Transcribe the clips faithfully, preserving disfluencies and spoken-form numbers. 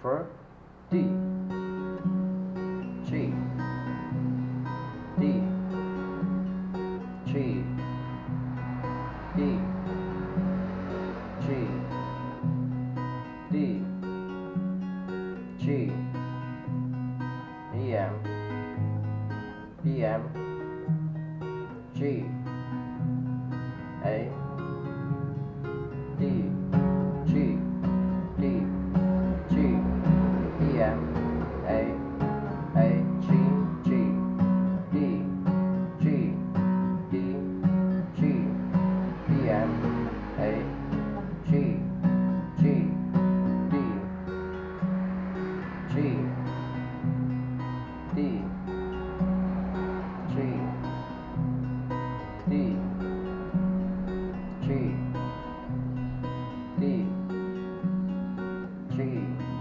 for D, G, D, G, D, G, D, G, E M, E M, G, A, D, G, D, G, E M, A, A, G, G, D, G, D, G, E M, A, G, G, D, G, D, G, D, G, D, G,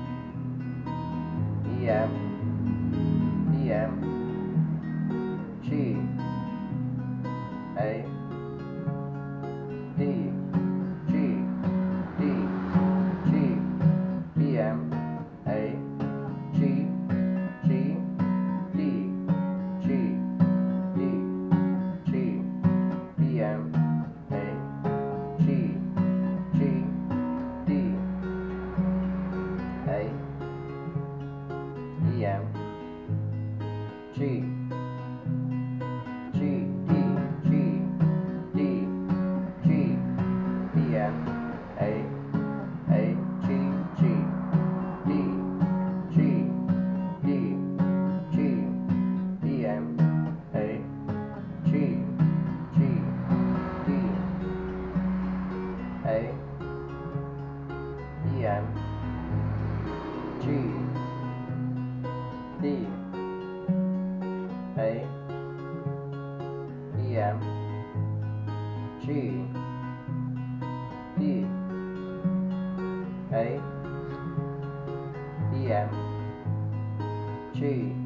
E M, E M, G, A, D, G, D, G, E M, A, G, G, D, G, D, G, E M, A, G, G, D, A, E M, G, G, D, G, D, G, E M, A, A, G, G, D, G, D, G, E M, A, G, G, D, A, E M, G, D, A, E M, G, D, A, E M, G,